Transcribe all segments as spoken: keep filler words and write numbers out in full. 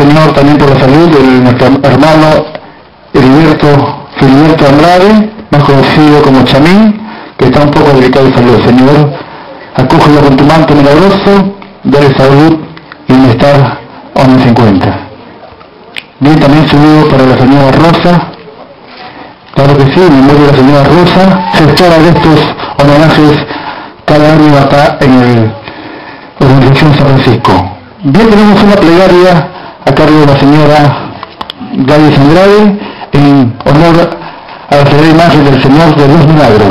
Señor, también por la salud de nuestro hermano Heriberto Filiberto Andrade, más conocido como Chamín, que está un poco delicado de salud. Señor, acógelo con tu manto milagroso, dale salud y bienestar a donde se encuentra. Bien, también saludo para la señora Rosa. Claro que sí, en memoria de la señora Rosa, gestora de estos homenajes cada año acá en la Organización San Francisco. Bien, tenemos una plegaria a cargo de la señora Gladys Andrade en honor a la Sagrada Imagen del Señor de los Milagros.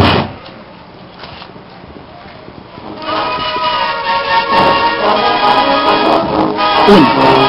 Uno.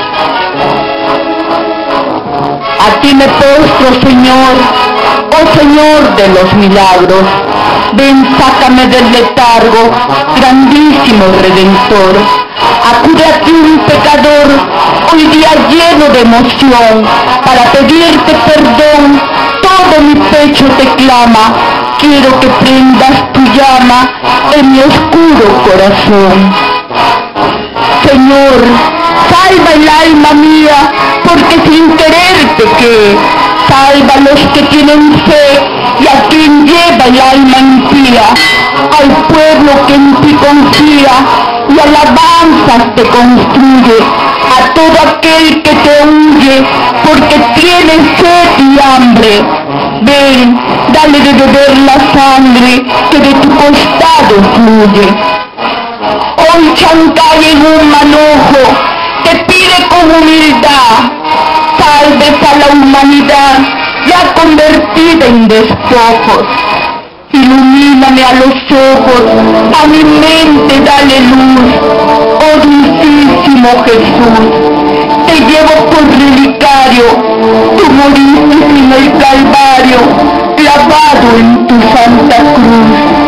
A ti me postro, Señor, oh Señor de los milagros. Ven, sácame del letargo, grandísimo Redentor. Acude a ti un pecador, hoy día lleno de emoción, para pedirte perdón. Todo mi pecho te clama, quiero que prendas tu llama en mi oscuro corazón. Señor, salva el alma mía, porque sin querer pequé. Salva a los que tienen fe y a quien lleva el alma impía, al pueblo que en ti confía y alabanzas te construye, a todo aquel que te huye porque tiene sed y hambre. Ven, dale de beber la sangre que de tu costado fluye. Hoy Chancay en un manojo te pide con humildad, salves a la humanidad ya convertida en despojos. Ilumíname a los ojos, a mi mente dale luz, oh dulcísimo Jesús. Te llevo por relicario, tú moriste en el Calvario, clavado en tu santa cruz.